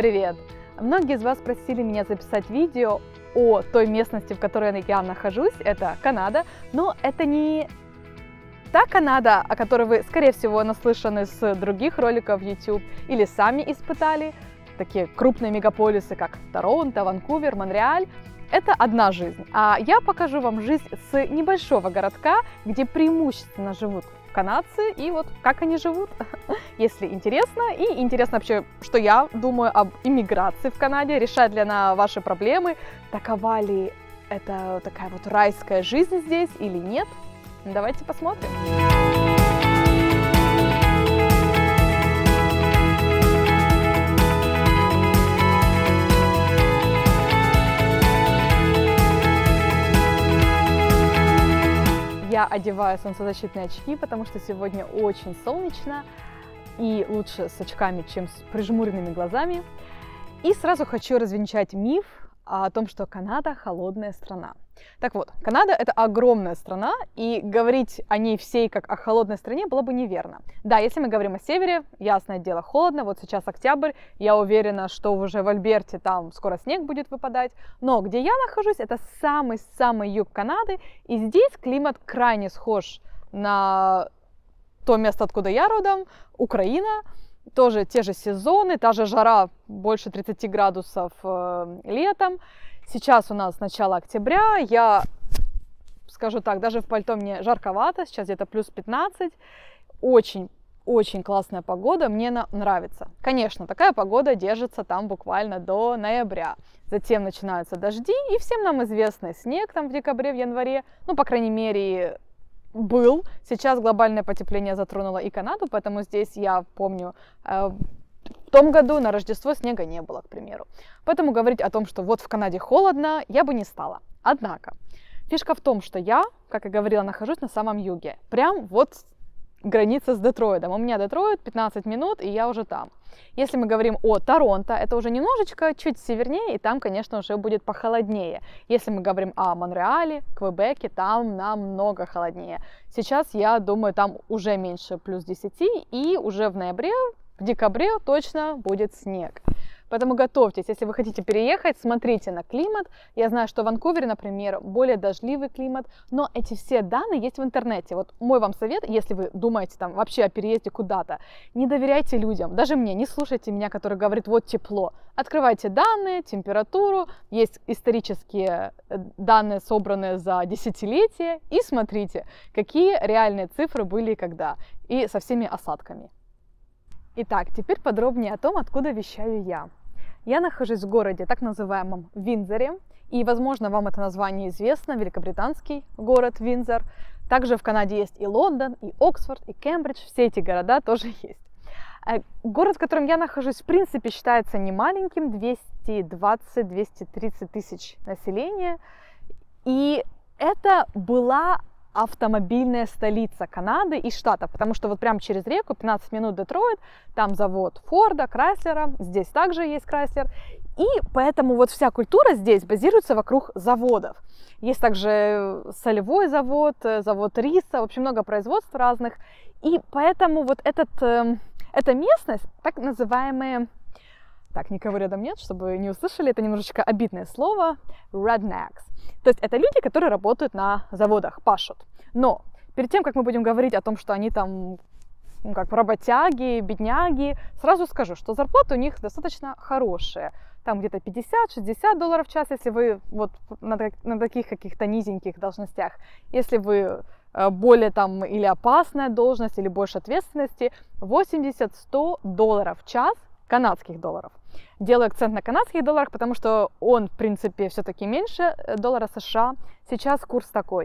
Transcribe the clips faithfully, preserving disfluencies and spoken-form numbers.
Привет! Многие из вас просили меня записать видео о той местности, в которой я нахожусь, это Канада, но это не та Канада, о которой вы, скорее всего, наслышаны с других роликов YouTube или сами испытали, такие крупные мегаполисы, как Торонто, Ванкувер, Монреаль. Это одна жизнь, а я покажу вам жизнь с небольшого городка, где преимущественно живут канадцы, и вот как они живут, если интересно. И интересно вообще, что я думаю об иммиграции в Канаде, решает ли она ваши проблемы, такова ли это такая вот райская жизнь здесь или нет. Давайте посмотрим. Я одеваю солнцезащитные очки, потому что сегодня очень солнечно, и лучше с очками, чем с прижмуренными глазами. И сразу хочу развенчать миф о том, что Канада холодная страна. Так вот, Канада — это огромная страна, и говорить о ней всей как о холодной стране было бы неверно. Да, если мы говорим о севере, ясное дело, холодно, вот сейчас октябрь, я уверена, что уже в Альберте там скоро снег будет выпадать, но где я нахожусь, это самый-самый юг Канады, и здесь климат крайне схож на то место, откуда я родом, Украина. Тоже те же сезоны, та же жара, больше тридцати градусов э, летом. Сейчас у нас начало октября, я скажу так, даже в пальто мне жарковато, сейчас где-то плюс пятнадцать. Очень-очень классная погода, мне нравится. Конечно, такая погода держится там буквально до ноября. Затем начинаются дожди, и всем нам известный снег там в декабре, в январе, ну, по крайней мере, был. Сейчас глобальное потепление затронуло и Канаду, поэтому здесь, я помню, э, в том году на Рождество снега не было, к примеру. Поэтому говорить о том, что вот в Канаде холодно, я бы не стала. Однако, фишка в том, что я, как и говорила, нахожусь на самом юге. Прям вот граница с Детройтом. У меня Детройт пятнадцать минут, и я уже там. Если мы говорим о Торонто, это уже немножечко чуть севернее, и там, конечно, уже будет похолоднее. Если мы говорим о Монреале, Квебеке, там намного холоднее. Сейчас, я думаю, там уже меньше плюс десяти, и уже в ноябре, в декабре точно будет снег. Поэтому готовьтесь, если вы хотите переехать, смотрите на климат. Я знаю, что в Ванкувере, например, более дождливый климат, но эти все данные есть в интернете. Вот мой вам совет, если вы думаете там вообще о переезде куда-то, не доверяйте людям, даже мне, не слушайте меня, который говорит, вот тепло. Открывайте данные, температуру, есть исторические данные, собранные за десятилетия, и смотрите, какие реальные цифры были и когда, и со всеми осадками. Итак, теперь подробнее о том, откуда вещаю я. Я нахожусь в городе, так называемом Виндзоре, и, возможно, вам это название известно, великобританский город Виндзор. Также в Канаде есть и Лондон, и Оксфорд, и Кембридж, все эти города тоже есть. Город, в котором я нахожусь, в принципе, считается не маленьким, двести двадцать — двести тридцать тысяч населения, и это была автомобильная столица Канады и штата, потому что вот прямо через реку, пятнадцать минут Детройт, там завод Форда, Крайслера, здесь также есть Крайслер, и поэтому вот вся культура здесь базируется вокруг заводов. Есть также солевой завод, завод риса, в общем, много производств разных, и поэтому вот этот, эта местность, так называемые, так, никого рядом нет, чтобы не услышали, это немножечко обидное слово, rednecks. То есть это люди, которые работают на заводах, пашут. Но перед тем, как мы будем говорить о том, что они там, ну, как работяги, бедняги, сразу скажу, что зарплаты у них достаточно хорошие. Там где-то пятьдесят-шестьдесят долларов в час, если вы вот на, на таких каких-то низеньких должностях. Если вы более там или опасная должность, или больше ответственности, восемьдесят-сто долларов в час, канадских долларов. Делаю акцент на канадских долларах, потому что он, в принципе, все-таки меньше доллара США. Сейчас курс такой.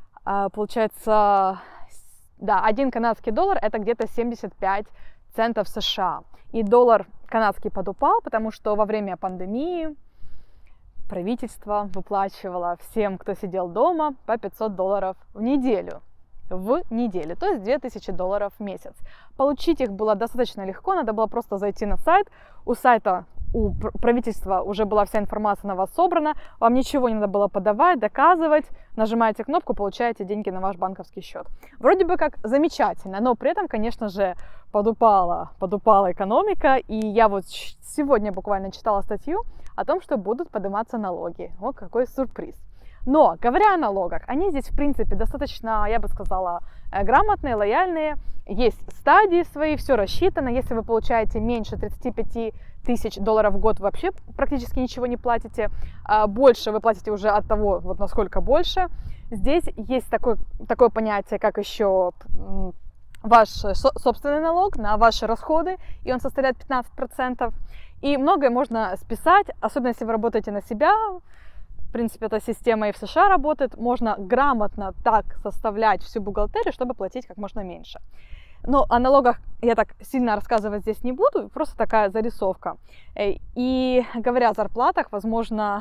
Получается, да, один канадский доллар — это где-то семьдесят пять центов США. И доллар канадский подупал, потому что во время пандемии правительство выплачивало всем, кто сидел дома, по пятьсот долларов в неделю. В неделю, то есть две тысячи долларов в месяц. Получить их было достаточно легко, надо было просто зайти на сайт. У сайта у правительства уже была вся информация на вас собрана, вам ничего не надо было подавать, доказывать, нажимаете кнопку, получаете деньги на ваш банковский счет. Вроде бы как замечательно, но при этом, конечно же, подупала, подупала экономика, и я вот сегодня буквально читала статью о том, что будут подниматься налоги. О, какой сюрприз! Но, говоря о налогах, они здесь, в принципе, достаточно, я бы сказала, грамотные, лояльные. Есть стадии свои, все рассчитано. Если вы получаете меньше тридцати пяти тысяч долларов в год, вы вообще практически ничего не платите. Больше вы платите уже от того, вот насколько больше. Здесь есть такое, такое понятие, как еще ваш собственный налог на ваши расходы, и он составляет пятнадцать процентов. И многое можно списать, особенно если вы работаете на себя. В принципе, эта система и в США работает. Можно грамотно так составлять всю бухгалтерию, чтобы платить как можно меньше. Но о налогах я так сильно рассказывать здесь не буду, просто такая зарисовка. И говоря о зарплатах, возможно,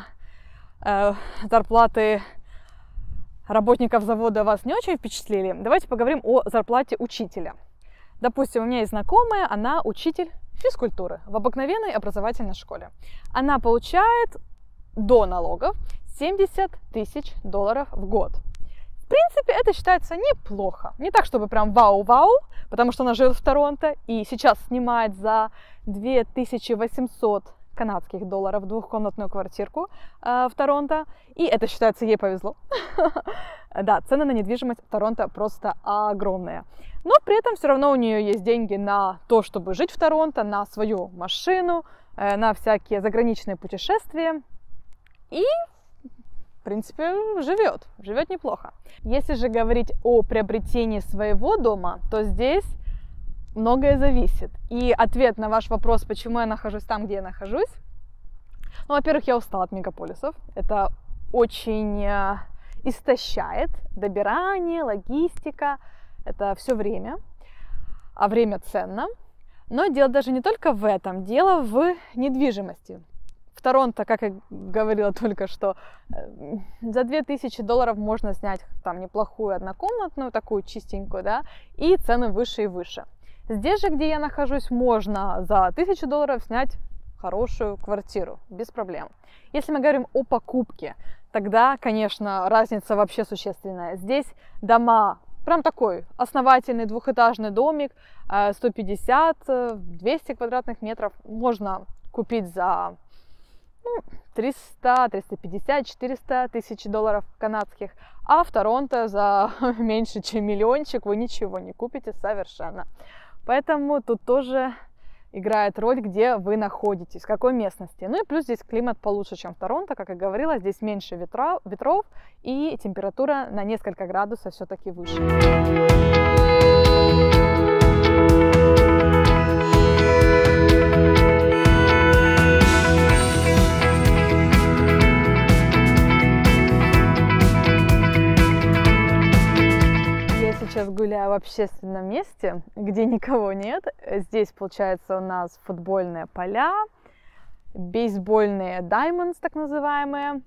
зарплаты работников завода вас не очень впечатлили. Давайте поговорим о зарплате учителя. Допустим, у меня есть знакомая, она учитель физкультуры в обыкновенной образовательной школе. Она получает до налогов семьдесят тысяч долларов в год. В принципе, это считается неплохо. Не так, чтобы прям вау-вау, потому что она живет в Торонто и сейчас снимает за две тысячи восемьсот канадских долларов двухкомнатную квартирку э, в Торонто. И это считается, ей повезло. Да, цены на недвижимость в Торонто просто огромные. Но при этом все равно у нее есть деньги на то, чтобы жить в Торонто, на свою машину, э, на всякие заграничные путешествия. И, в принципе, живет, живет неплохо. Если же говорить о приобретении своего дома, то здесь многое зависит. И ответ на ваш вопрос, почему я нахожусь там, где я нахожусь. Ну, во-первых, я устала от мегаполисов. Это очень истощает. Добирание, логистика. Это все время. А время ценно. Но дело даже не только в этом. Дело в недвижимости. В Торонто, как я говорила только что, за две тысячи долларов можно снять там неплохую однокомнатную, такую чистенькую, да, и цены выше и выше. Здесь же, где я нахожусь, можно за тысячу долларов снять хорошую квартиру, без проблем. Если мы говорим о покупке, тогда, конечно, разница вообще существенная. Здесь дома, прям такой основательный двухэтажный домик, сто пятьдесят - двести квадратных метров можно купить за триста, триста пятьдесят, четыреста тысяч долларов канадских, а в Торонто за меньше, чем миллиончик вы ничего не купите совершенно. Поэтому тут тоже играет роль, где вы находитесь, в какой местности. Ну и плюс здесь климат получше, чем в Торонто, как я говорила, здесь меньше ветра, ветров и температура на несколько градусов все-таки выше. Сейчас гуляю в общественном месте, где никого нет. Здесь, получается, у нас футбольные поля, бейсбольные diamonds, так называемые.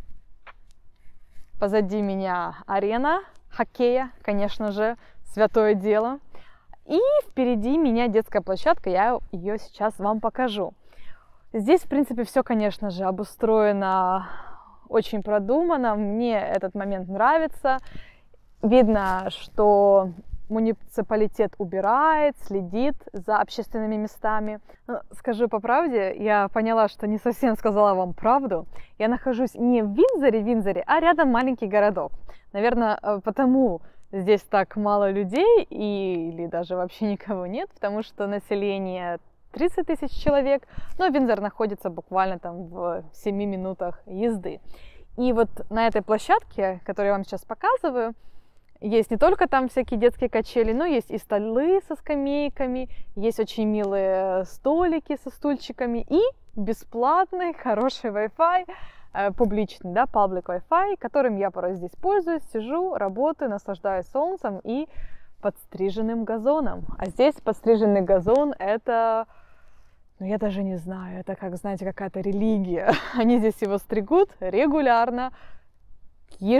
Позади меня арена хоккея, конечно же, святое дело. И впереди меня детская площадка, я ее сейчас вам покажу. Здесь, в принципе, все, конечно же, обустроено очень продуманно. Мне этот момент нравится. Видно, что муниципалитет убирает, следит за общественными местами. Но, скажу по правде, я поняла, что не совсем сказала вам правду. Я нахожусь не в Виндзоре, Виндзоре, а рядом маленький городок. Наверное, потому здесь так мало людей и, или даже вообще никого нет, потому что население тридцать тысяч человек, но Виндзор находится буквально там в семи минутах езды. И вот на этой площадке, которую я вам сейчас показываю, есть не только там всякие детские качели, но есть и столы со скамейками, есть очень милые столики со стульчиками и бесплатный хороший Wi-Fi, э, публичный, да, public Wi-Fi, которым я порой здесь пользуюсь, сижу, работаю, наслаждаюсь солнцем и подстриженным газоном. А здесь подстриженный газон — это, ну я даже не знаю, это как, знаете, какая-то религия. Они здесь его стригут регулярно,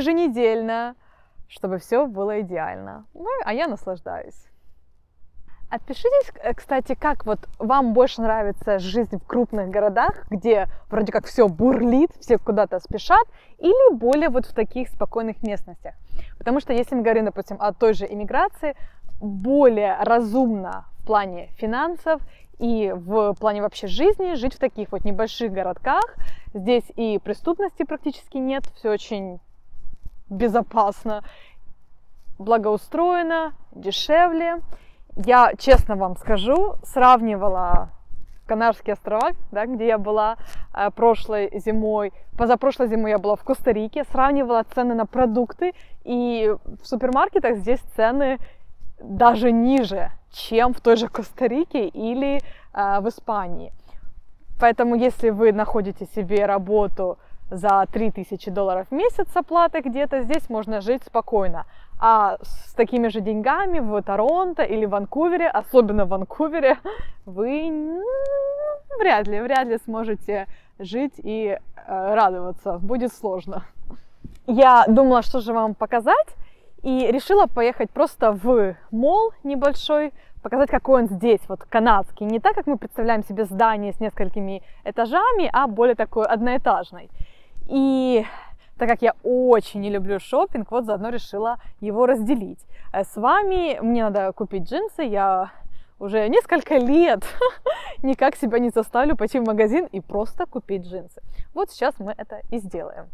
еженедельно, чтобы все было идеально. Ну, а я наслаждаюсь. Отпишитесь, кстати, как вот вам больше нравится жизнь в крупных городах, где вроде как все бурлит, все куда-то спешат, или более вот в таких спокойных местностях. Потому что если мы говорим, допустим, о той же иммиграции, более разумно в плане финансов и в плане вообще жизни жить в таких вот небольших городках. Здесь и преступности практически нет, все очень безопасно, благоустроено, дешевле. Я, честно вам скажу, сравнивала Канарские острова, да, где я была э, прошлой зимой, позапрошлой зимой я была в Коста-Рике, сравнивала цены на продукты, и в супермаркетах здесь цены даже ниже, чем в той же Коста-Рике или э, в Испании. Поэтому, если вы находите себе работу за три тысячи долларов в месяц с оплатой где-то, здесь можно жить спокойно. А с такими же деньгами в Торонто или Ванкувере, особенно в Ванкувере, вы ну, вряд ли, вряд ли сможете жить и э, радоваться. Будет сложно. Я думала, что же вам показать, и решила поехать просто в молл небольшой, показать, какой он здесь, вот канадский. Не так, как мы представляем себе здание с несколькими этажами, а более такой одноэтажный. И так как я очень не люблю шопинг, вот заодно решила его разделить с вами. Мне надо купить джинсы, я уже несколько лет никак себя не заставлю пойти в магазин и просто купить джинсы. Вот сейчас мы это и сделаем.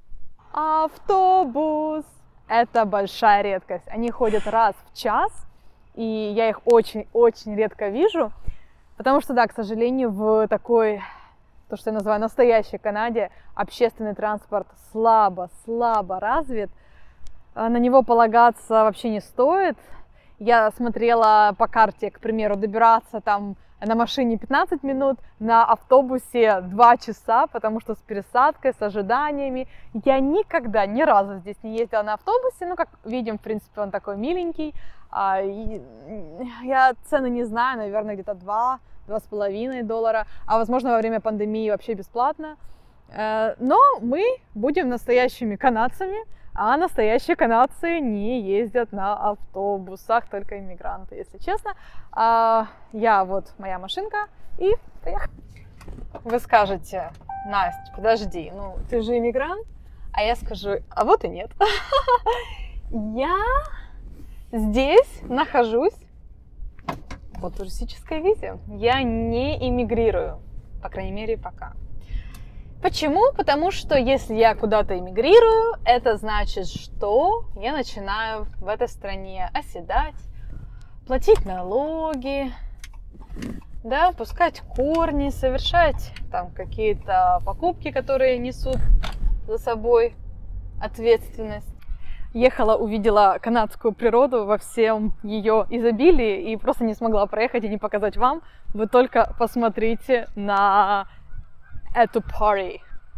Автобус! Это большая редкость. Они ходят раз в час, и я их очень-очень редко вижу, потому что, да, к сожалению, в такой, то, что я называю настоящей Канаде, общественный транспорт слабо-слабо развит. На него полагаться вообще не стоит. Я смотрела по карте, к примеру, добираться там на машине пятнадцать минут, на автобусе два часа, потому что с пересадкой, с ожиданиями. Я никогда, ни разу здесь не ездила на автобусе. Ну, как видим, в принципе, он такой миленький. Я цены не знаю, наверное, где-то два, два с половиной доллара, а возможно во время пандемии вообще бесплатно. Но мы будем настоящими канадцами, а настоящие канадцы не ездят на автобусах, только иммигранты, если честно. Я вот моя машинка, и поехали. Вы скажете: Настя, подожди, ну ты же иммигрант, а я скажу: а вот и нет. Я здесь нахожусь по туристической визе. Я не эмигрирую, по крайней мере, пока. Почему? Потому что если я куда-то эмигрирую, это значит, что я начинаю в этой стране оседать, платить налоги, да, пускать корни, совершать там какие-то покупки, которые несут за собой ответственность. Ехала, увидела канадскую природу во всем ее изобилии и просто не смогла проехать и не показать вам. Вы только посмотрите на эту party.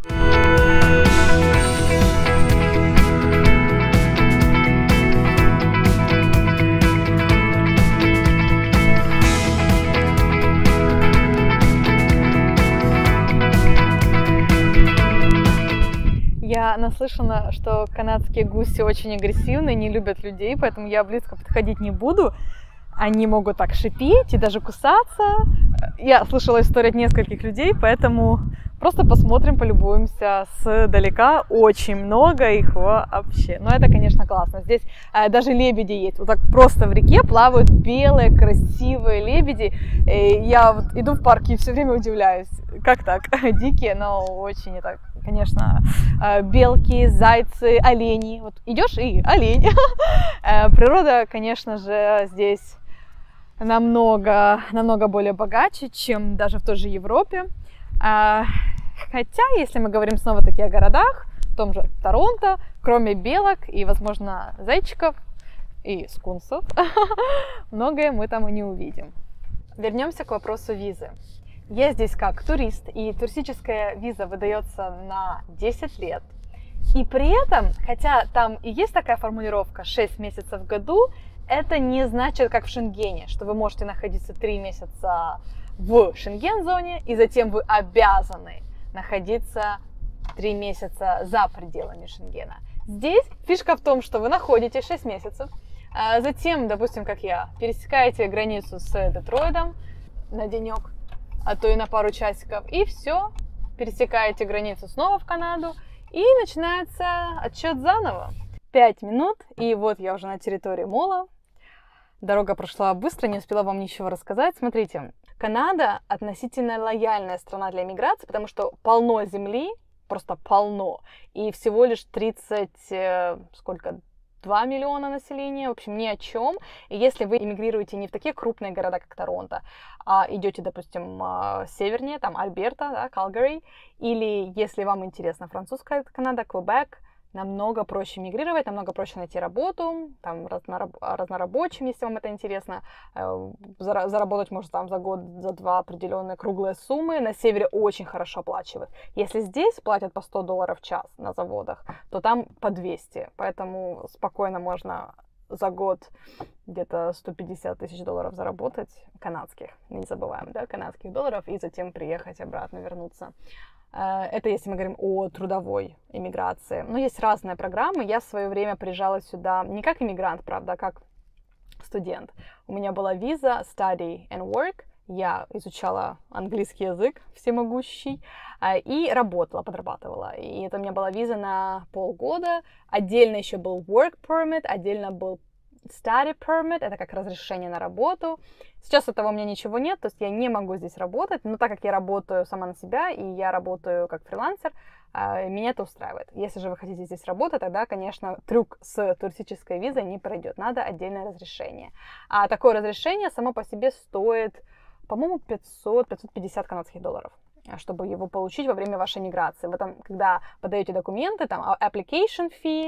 Я наслышана, что канадские гуси очень агрессивны, не любят людей, поэтому я близко подходить не буду. Они могут так шипеть и даже кусаться. Я слышала историю от нескольких людей, поэтому просто посмотрим, полюбуемся сдалека. Очень много их вообще. Но это, конечно, классно. Здесь э, даже лебеди есть. Вот так просто в реке плавают белые, красивые лебеди. И я вот иду в парк и все время удивляюсь, как так? Дикие, но очень так. Конечно, белки, зайцы, олени. Вот идешь и олень. Природа, конечно же, здесь намного, намного более богаче, чем даже в той же Европе. Хотя, если мы говорим снова-таки о городах, в том же Торонто, кроме белок и, возможно, зайчиков и скунсов, многое мы там и не увидим. Вернемся к вопросу визы. Я здесь как турист, и туристическая виза выдается на десять лет. И при этом, хотя там и есть такая формулировка шесть месяцев в году, это не значит, как в Шенгене, что вы можете находиться три месяца в Шенген-зоне, и затем вы обязаны находиться три месяца за пределами Шенгена. Здесь фишка в том, что вы находитесь шесть месяцев, А затем, допустим, как я, пересекаете границу с Детройтом на денек, а то и на пару часиков, и все, пересекаете границу снова в Канаду, и начинается отсчет заново. Пять минут, и вот я уже на территории мола. Дорога прошла быстро, не успела вам ничего рассказать. Смотрите, Канада относительно лояльная страна для иммиграции, потому что полно земли, просто полно, и всего лишь тридцать, сколько, два миллиона населения, в общем, ни о чем. И если вы эмигрируете не в такие крупные города, как Торонто, а идете, допустим, севернее, там Альберта, да, Калгари, или если вам интересна французская Канада, Квебек, намного проще мигрировать, намного проще найти работу, там, разнораб- разнорабочим, если вам это интересно. Заработать можно там за год, за два определенные круглые суммы. На севере очень хорошо оплачивают. Если здесь платят по сто долларов в час на заводах, то там по двести. Поэтому спокойно можно за год где-то сто пятьдесят тысяч долларов заработать, канадских, не забываем, да, канадских долларов, и затем приехать обратно, вернуться. Это если мы говорим о трудовой иммиграции. Но есть разные программы. Я в свое время приезжала сюда не как иммигрант, правда, а как студент. У меня была виза Study and Work. Я изучала английский язык всемогущий и работала, подрабатывала. И это у меня была виза на полгода. Отдельно еще был Work Permit, отдельно был Study Permit, это как разрешение на работу. Сейчас этого у меня ничего нет, то есть я не могу здесь работать, но так как я работаю сама на себя, и я работаю как фрилансер, меня это устраивает. Если же вы хотите здесь работать, тогда, конечно, трюк с туристической визой не пройдет, надо отдельное разрешение. А такое разрешение само по себе стоит, по-моему, пятьсот - пятьсот пятьдесят канадских долларов, чтобы его получить во время вашей миграции. Вы там, когда подаете документы, там application fee,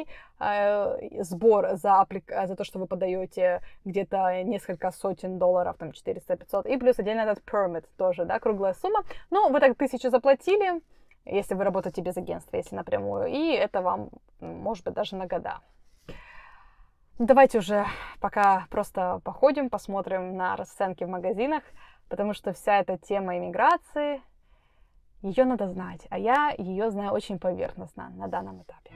э, сбор за, за то, что вы подаете где-то несколько сотен долларов, там четыреста - пятьсот, и плюс отдельно этот permit тоже, да, круглая сумма. Ну, вы так тысячу заплатили, если вы работаете без агентства, если напрямую, и это вам, может быть, даже на года. Давайте уже пока просто походим, посмотрим на расценки в магазинах, потому что вся эта тема иммиграции, ее надо знать, а я ее знаю очень поверхностно на данном этапе.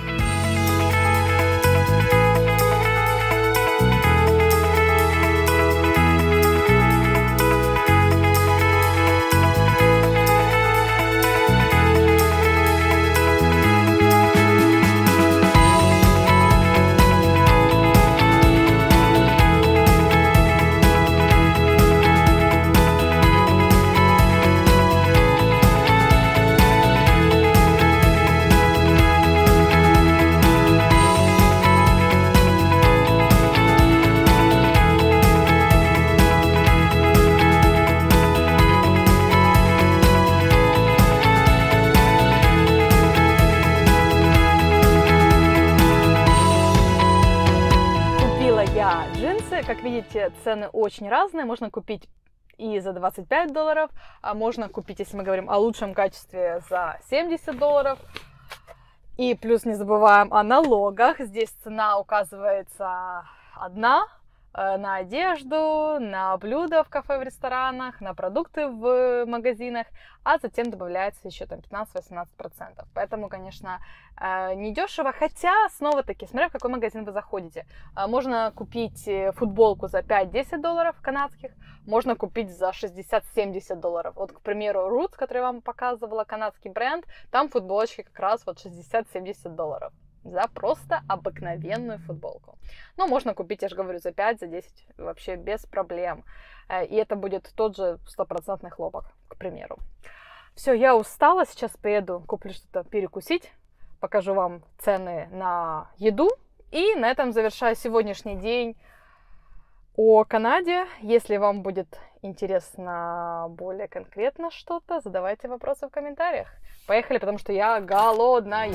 Как видите, цены очень разные. Можно купить и за двадцать пять долларов, а можно купить, если мы говорим о лучшем качестве, за семьдесят долларов. И плюс не забываем о налогах. Здесь цена указывается одна на одежду, на блюда в кафе, в ресторанах, на продукты в магазинах, а затем добавляется еще там пятнадцать-восемнадцать процентов. Поэтому, конечно, недешево, хотя, снова-таки, смотря в какой магазин вы заходите. Можно купить футболку за пять-десять долларов канадских, можно купить за шестьдесят-семьдесят долларов. Вот, к примеру, Roots, который я вам показывала, канадский бренд, там футболочки как раз вот шестьдесят-семьдесят долларов. За просто обыкновенную футболку. Но можно купить, я же говорю, за пять, за десять, вообще без проблем. И это будет тот же стопроцентный хлопок, к примеру. Все, я устала, сейчас поеду, куплю что-то перекусить, покажу вам цены на еду. И на этом завершаю сегодняшний день о Канаде. Если вам будет интересно более конкретно что-то, задавайте вопросы в комментариях. Поехали, потому что я голодная.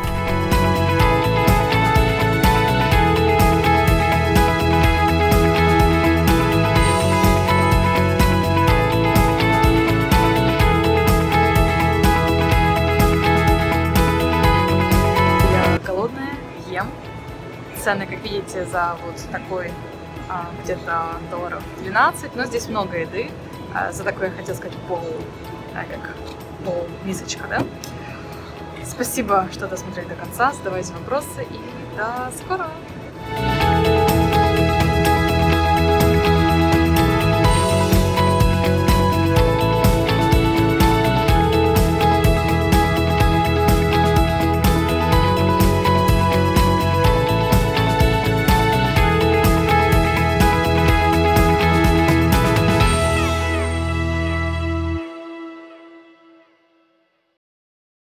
Ем. Цены, как видите, за вот такой а, где-то долларов двенадцать, но здесь много еды. А, за такое, я хотела сказать, пол, а, как пол мисочка, да? Спасибо, что досмотрели до конца, задавайте вопросы и до скорого!